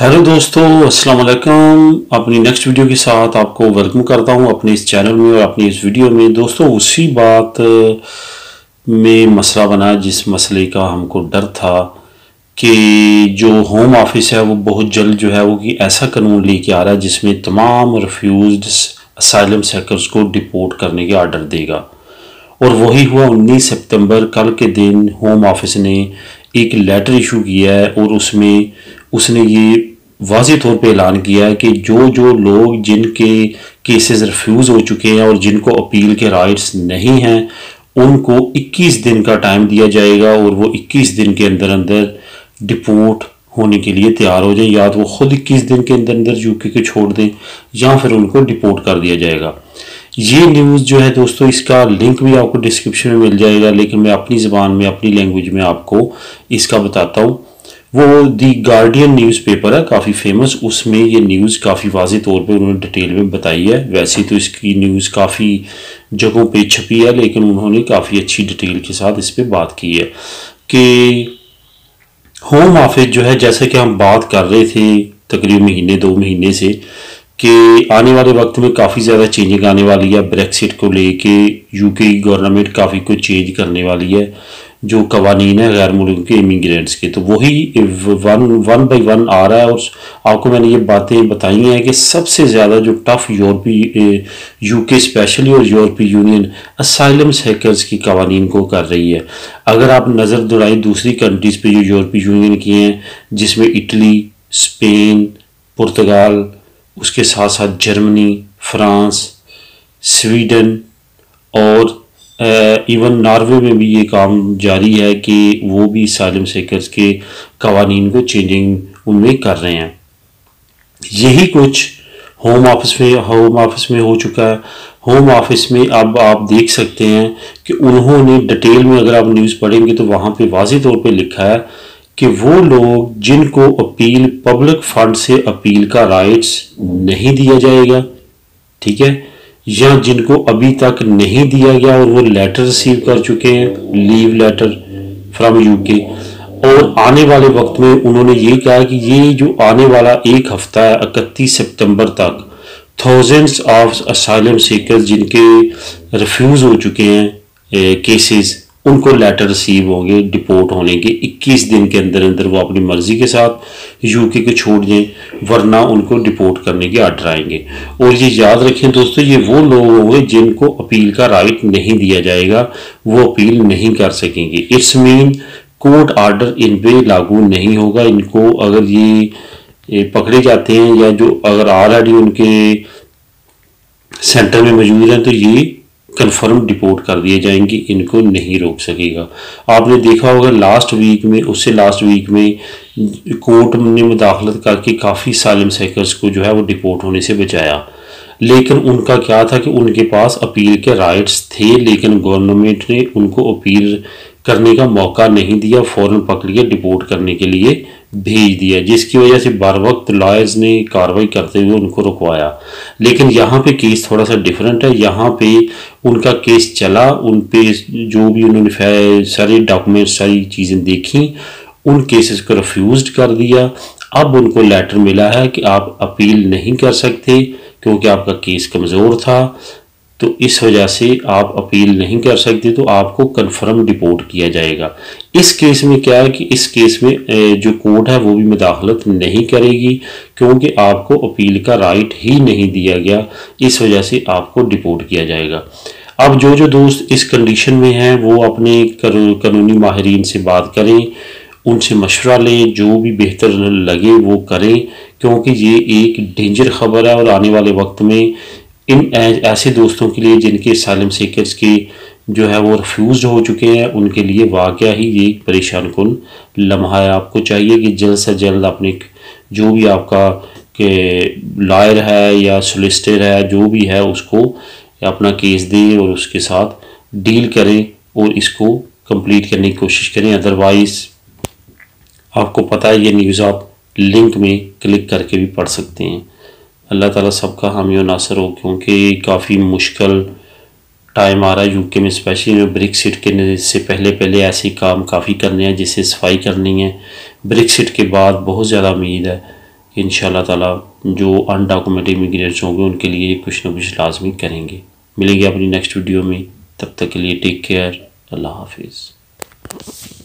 Hello दोस्तों, अस्सलाम वालेकुम। अपनी नेक्स्ट वीडियो के साथ आपको वेलकम करता हूं अपने इस चैनल में और अपनी इस वीडियो में। दोस्तों, उसी बात में मसला बना जिस मसले का हमको डर था कि जो होम ऑफिस है वो बहुत जल्द जो है वो कि ऐसा कानून लेके आ रहा है जिसमें तमाम रिफ्यूज्ड असाइलम सीकर्स को डिपोर्ट करने के आर्डर देगा। और वही हुआ 19 सितंबर कल के दिन होम ऑफिस ने एक लेटर इशू किया है और उसमें उसने ये वाज़ेह तौर पे ऐलान किया है कि जो जो लोग जिनके केसेस रिफ्यूज़ हो चुके हैं और जिनको अपील के राइट्स नहीं हैं उनको 21 दिन का टाइम दिया जाएगा और वो 21 दिन के अंदर अंदर डिपोर्ट होने के लिए तैयार हो जाए। या तो वो खुद 21 दिन के अंदर अंदर यूके को छोड़ दें या फिर उनको डिपोर्ट कर दिया जाएगा। ये न्यूज़ जो है दोस्तों, इसका लिंक भी आपको डिस्क्रिप्शन में मिल जाएगा, लेकिन मैं अपनी ज़बान में अपनी लैंग्वेज में आपको इसका बताता हूँ। वो दी गार्डियन न्यूज़पेपर है, काफ़ी फेमस, उसमें ये न्यूज़ काफ़ी वाज़ेह तौर पे उन्होंने डिटेल में बताई है। वैसे तो इसकी न्यूज़ काफ़ी जगहों पे छपी है, लेकिन उन्होंने काफ़ी अच्छी डिटेल के साथ इस पर बात की है कि होम ऑफिस जो है, जैसे कि हम बात कर रहे थे तकरीबन महीने 2 महीने से कि आने वाले वक्त में काफ़ी ज़्यादा चेंजिंग आने वाली है। ब्रेक्सिट को लेके यूके गवर्नमेंट काफ़ी कुछ चेंज करने वाली है, जो कवानीन है गैर मुल्क के इमिग्रेंट्स के, तो वही वन बाई वन आ रहा है। और आपको मैंने ये बातें बताई हैं कि सबसे ज़्यादा जो टफ यूरोपीय यूके स्पेशली और यूरोपीय यूनियन असाइलम सीकर्स की कवानीन को कर रही है। अगर आप नज़र दौड़ाएं दूसरी कंट्रीज़ पे जो यूरोपीय यूनियन की हैं, जिसमें इटली, स्पेन, पुर्तगाल, उसके साथ साथ जर्मनी, फ्रांस, स्वीडन और इवन नॉर्वे में भी ये काम जारी है कि वो भी असाइलम सीकर्स के कवानीन को चेंजिंग उनमें कर रहे हैं। यही कुछ होम ऑफिस में हो चुका है। होम ऑफिस में अब आप देख सकते हैं कि उन्होंने डिटेल में, अगर आप न्यूज़ पढ़ेंगे तो वहाँ पे वाज़ेह तौर पे लिखा है कि वो लोग जिनको अपील पब्लिक फंड से अपील का राइट्स नहीं दिया जाएगा, ठीक है, या जिनको अभी तक नहीं दिया गया और वो लेटर रिसीव कर चुके हैं, लीव लेटर फ्रॉम यूके, और आने वाले वक्त में उन्होंने ये कहा कि ये जो आने वाला एक हफ्ता है 31 सितंबर तक थाउजेंड्स ऑफ असाइलम सीकर्स जिनके रिफ्यूज़ हो चुके हैं केसेस, उनको लेटर रिसीव होंगे डिपोर्ट होने के 21 दिन के अंदर अंदर। वो अपनी मर्जी के साथ यूके को छोड़ दें, वरना उनको डिपोर्ट करने के आर्डर आएंगे। और ये याद रखें दोस्तों, ये वो लोग होंगे जिनको अपील का राइट नहीं दिया जाएगा, वो अपील नहीं कर सकेंगे। इट्स मीन कोर्ट आर्डर इन पे लागू नहीं होगा। इनको अगर ये पकड़े जाते हैं या जो अगर ऑलरेडी उनके सेंटर में मौजूद हैं तो ये कंफर्म डिपोर्ट कर दिए जाएंगे, इनको नहीं रोक सकेगा। आपने देखा होगा लास्ट वीक में, उससे लास्ट वीक में कोर्ट ने मुदाखलत करके काफ़ी असाइलम सीकर्स को जो है वो डिपोर्ट होने से बचाया। लेकिन उनका क्या था कि उनके पास अपील के राइट्स थे, लेकिन गवर्नमेंट ने उनको अपील करने का मौका नहीं दिया, फ़ौरन पकड़ के डिपोर्ट करने के लिए भेज दिया, जिसकी वजह से बर वक्त लॉयर्स ने कार्रवाई करते हुए उनको रुकवाया। लेकिन यहाँ पे केस थोड़ा सा डिफरेंट है। यहाँ पे उनका केस चला, उन पे जो भी उन्होंने सारे डॉक्यूमेंट सारी चीज़ें देखी, उन केसेस को रिफ्यूज़ कर दिया। अब उनको लेटर मिला है कि आप अपील नहीं कर सकते क्योंकि आपका केस कमज़ोर था, तो इस वजह से आप अपील नहीं कर सकते, तो आपको कंफर्म डिपोर्ट किया जाएगा। इस केस में क्या है कि इस केस में जो कोर्ट है वो भी मुदाखलत नहीं करेगी क्योंकि आपको अपील का राइट ही नहीं दिया गया, इस वजह से आपको डिपोर्ट किया जाएगा। अब जो जो दोस्त इस कंडीशन में हैं वो अपने कानूनी माहिरीन से बात करें, उनसे मशवरा लें, जो भी बेहतर लगे वो करें, क्योंकि ये एक डेंजर खबर है और आने वाले वक्त में इन ऐसे दोस्तों के लिए जिनके असाइलम सीकर्स के जो है वो रिफ्यूज़ हो चुके हैं, उनके लिए वाकया ही ये परेशान कुन लम्हा है। आपको चाहिए कि जल्द से जल्द अपने जो भी आपका के लॉयर है या सोलिसिटर है जो भी है उसको अपना केस दें और उसके साथ डील करें और इसको कंप्लीट करने की कोशिश करें। अदरवाइज़ आपको पता है ये न्यूज़ आप लिंक में क्लिक करके भी पढ़ सकते हैं। अल्लाह ताला सबका हामी और नासर हो, क्योंकि काफ़ी मुश्किल टाइम आ रहा है यूके में, स्पेशली ब्रेक्सिट के से पहले पहले ऐसे काम काफ़ी करने हैं जिससे सफाई करनी है। ब्रेक्सिट के बाद बहुत ज़्यादा उम्मीद है इंशाल्लाह ताला जो अनडॉक्यूमेंटेड इमिग्रेंट्स होंगे उनके लिए कुछ ना कुछ लाजमी करेंगे। मिलेंगे अपनी नेक्स्ट वीडियो में, तब तक के लिए टेक केयर, अल्लाह हाफिज़।